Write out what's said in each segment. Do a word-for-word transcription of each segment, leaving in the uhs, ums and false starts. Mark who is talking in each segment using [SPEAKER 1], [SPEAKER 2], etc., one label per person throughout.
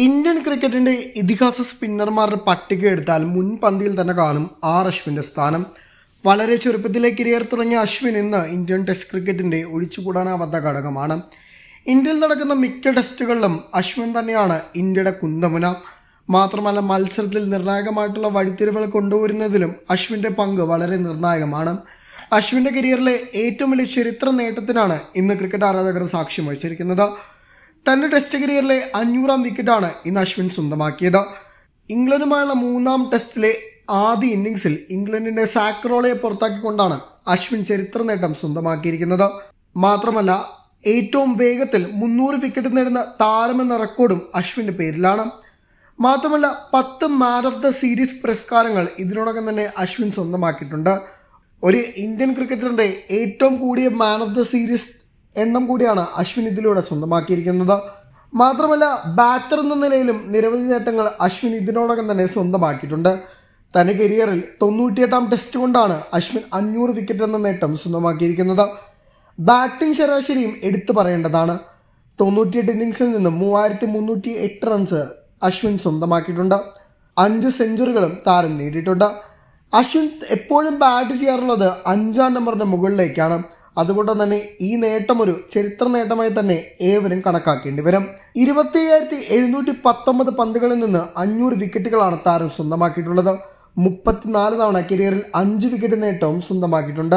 [SPEAKER 1] Indian ക്രിക്കറ്റിന്റെ ഇതിഹാസ സ്പിന്നർമാരുടെ പട്ടിക എടുത്താൽ മുൻപന്തിയിൽ തന്നെ കാണും ആർ അശ്വിന്റെ സ്ഥാനം. വളരെ ചെറുപ്പത്തിലെ കരിയർ തുടങ്ങിയ അശ്വിൻ ഇന്ന് ഇന്ത്യൻ ടെസ്റ്റ് ക്രിക്കറ്റിന്റെ ഒഴിച്ചുകൂടാനാവാത്ത ഘടകമാണ്. ഇന്ത്യയിൽ നടക്കുന്ന മിക്ക ടെസ്റ്റുകളിലും അശ്വിൻ തന്നെയാണ് ഇന്ത്യയുടെ കുന്തമുന. മാത്രമല്ല, മത്സരത്തിൽ നിർണായകമായിട്ടുള്ള വഴിത്തിരിവുകൾ കൊണ്ടുവരുന്നതിലും അശ്വിന്റെ പങ്ക് വളരെ നിർണായകമാണ്. അശ്വിന്റെ കരിയറിലെ ഏറ്റവും വലിയ ചരിത്ര നേട്ടത്തിനാണ് ഇന്ന് ക്രിക്കറ്റ് ആരാധകർ സാക്ഷ്യം വഹിച്ചിരിക്കുന്നത്. തന്റെ ടെസ്റ്റ് കരിയറിലെ അഞ്ഞൂറാം വിക്കറ്റാണ് ഇന്ന് അശ്വിൻ സ്വന്തമാക്കിയത്. ഇംഗ്ലണ്ടുമായുള്ള മൂന്നാം ടെസ്റ്റിലെ ആദ്യ ഇന്നിംഗ്സിൽ ഇംഗ്ലണ്ടിന്റെ സാക്രോളയെ പുറത്താക്കിക്കൊണ്ടാണ് അശ്വിൻ ചരിത്ര നേട്ടം സ്വന്തമാക്കിയിരിക്കുന്നത്. മാത്രമല്ല, ഏറ്റവും വേഗത്തിൽ മുന്നൂറ് വിക്കറ്റ് നേടുന്ന താരമെന്ന റെക്കോർഡും അശ്വിന്റെ പേരിലാണ്. മാത്രമല്ല, പത്ത് മാൻ ഓഫ് ദ സീരീസ് പുരസ്കാരങ്ങൾ ഇതിനോടകം തന്നെ അശ്വിൻ സ്വന്തമാക്കിയിട്ടുണ്ട്. ഒരു ഇന്ത്യൻ ക്രിക്കറ്ററിന്റെ ഏറ്റവും കൂടിയ മാൻ ഓഫ് ദ സീരീസ് എണ്ണം കൂടിയാണ് അശ്വിൻ ഇതിലൂടെ സ്വന്തമാക്കിയിരിക്കുന്നത്. മാത്രമല്ല, ബാറ്റർ എന്ന നിലയിലും നിരവധി നേട്ടങ്ങൾ അശ്വിൻ ഇതിനോടകം തന്നെ സ്വന്തമാക്കിയിട്ടുണ്ട്. തന്റെ കരിയറിൽ തൊണ്ണൂറ്റിയെട്ടാം ടെസ്റ്റ് കൊണ്ടാണ് അശ്വിൻ അഞ്ഞൂറ് വിക്കറ്റ് എന്ന നേട്ടം സ്വന്തമാക്കിയിരിക്കുന്നത്. ബാറ്റിംഗ് ശരാശരിയും എടുത്തു പറയേണ്ടതാണ്. തൊണ്ണൂറ്റിയെട്ട് ഇന്നിംഗ്സിൽ നിന്ന് മൂവായിരത്തി മുന്നൂറ്റി എട്ട് റൺസ് അശ്വിൻ സ്വന്തമാക്കിയിട്ടുണ്ട്. അഞ്ച് സെഞ്ചുറികളും താരം നേടിയിട്ടുണ്ട്. അശ്വിൻ എപ്പോഴും ബാറ്റ് ചെയ്യാറുള്ളത് അഞ്ചാം നമ്പറിന്റെ മുകളിലേക്കാണ്. അതുകൊണ്ട് തന്നെ ഈ നേട്ടം ഒരു ചരിത്ര നേട്ടമായി തന്നെ ഏവരും കണക്കാക്കേണ്ടി വരും. ഇരുപത്തി അയ്യായിരത്തി എഴുന്നൂറ്റി പത്തൊമ്പത് പന്തുകളിൽ നിന്ന് അഞ്ഞൂറ് വിക്കറ്റുകളാണ് താരം സ്വന്തമാക്കിയിട്ടുള്ളത്. മുപ്പത്തിനാല് തവണ കരിയറിൽ അഞ്ച് വിക്കറ്റ് നേട്ടവും സ്വന്തമാക്കിയിട്ടുണ്ട്.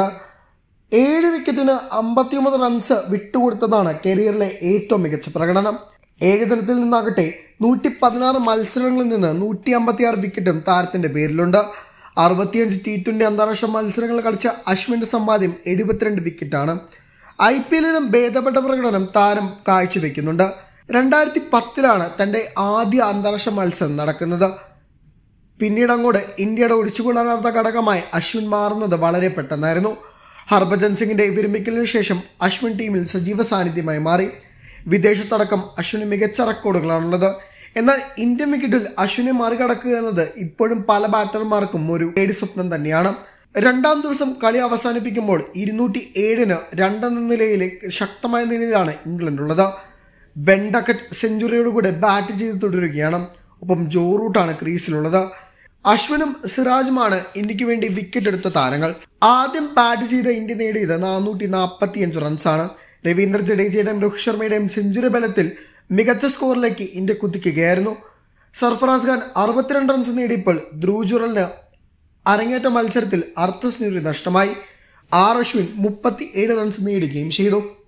[SPEAKER 1] ഏഴ് വിക്കറ്റിന് അമ്പത്തിയൊമ്പത് റൺസ് വിട്ടുകൊടുത്തതാണ് കരിയറിലെ ഏറ്റവും മികച്ച പ്രകടനം. ഏകദിനത്തിൽ നിന്നാകട്ടെ നൂറ്റി പതിനാറ് മത്സരങ്ങളിൽ നിന്ന് നൂറ്റി അമ്പത്തി ആറ് വിക്കറ്റും താരത്തിന്റെ പേരിലുണ്ട്. അറുപത്തിയഞ്ച് ടി ട്വന്റി അന്താരാഷ്ട്ര മത്സരങ്ങൾ കളിച്ച അശ്വിന്റെ സമ്പാദ്യം എഴുപത്തിരണ്ട് വിക്കറ്റാണ്. ഐ പി എല്ലിലും ഭേദപ്പെട്ട പ്രകടനം താരം കാഴ്ചവെക്കുന്നുണ്ട്. രണ്ടായിരത്തി പത്തിലാണ് തന്റെ ആദ്യ അന്താരാഷ്ട്ര മത്സരം നടക്കുന്നത്. പിന്നീട് അങ്ങോട്ട് ഇന്ത്യയുടെ ഒഴിച്ചുകൂടാനാവാത്ത ഘടകമായി അശ്വിൻ മാറുന്നത് വളരെ പെട്ടെന്നായിരുന്നു. ഹർഭജൻ സിംഗിന്റെ വിരമിക്കലിനു ശേഷം അശ്വിൻ ടീമിൽ സജീവ സാന്നിധ്യമായി മാറി. വിദേശത്തടക്കം അശ്വിന് മികച്ച റെക്കോർഡുകളാണുള്ളത്. എന്നാൽ ഇന്ത്യൻ വിക്കറ്റിൽ അശ്വിനെ മറികടക്കുക എന്നത് ഇപ്പോഴും പല ബാറ്റർമാർക്കും ഒരു പേടി സ്വപ്നം തന്നെയാണ്. രണ്ടാം ദിവസം കളി അവസാനിപ്പിക്കുമ്പോൾ ഇരുന്നൂറ്റി ഏഴിന് രണ്ടെന്ന നിലയിലെ ശക്തമായ നിലയിലാണ് ഇംഗ്ലണ്ട് ഉള്ളത്. ബെൻ ഡക്കറ്റ് സെഞ്ചുറിയോടുകൂടെ ബാറ്റ് ചെയ്ത് തുടരുകയാണ്. ഒപ്പം ജോ റൂട്ടാണ് ക്രീസിലുള്ളത്. അശ്വിനും സിറാജുമാണ് ഇന്ത്യക്ക് വേണ്ടി വിക്കറ്റ് എടുത്ത താരങ്ങൾ. ആദ്യം ബാറ്റ് ചെയ്ത ഇന്ത്യ നേടിയത് നാനൂറ്റി നാൽപ്പത്തി അഞ്ച് റൺസാണ്. രവീന്ദ്ര ജഡേജയുടെയും രോഹിത് ശർമ്മയുടെയും സെഞ്ചുറി ബലത്തിൽ മികച്ച സ്കോറിലേക്ക് ഇന്ത്യ കുതിക്കുകയായിരുന്നു. സർഫറാസ് ഖാൻ അറുപത്തിരണ്ട് റൺസ് നേടിയപ്പോൾ ധ്രുവ് ജുറലിന് അരങ്ങേറ്റ മത്സരത്തിൽ അർദ്ധ സെഞ്ചുറി നഷ്ടമായി. ആർ അശ്വിൻ മുപ്പത്തി ഏഴ് റൺസ് നേടുകയും ചെയ്തു.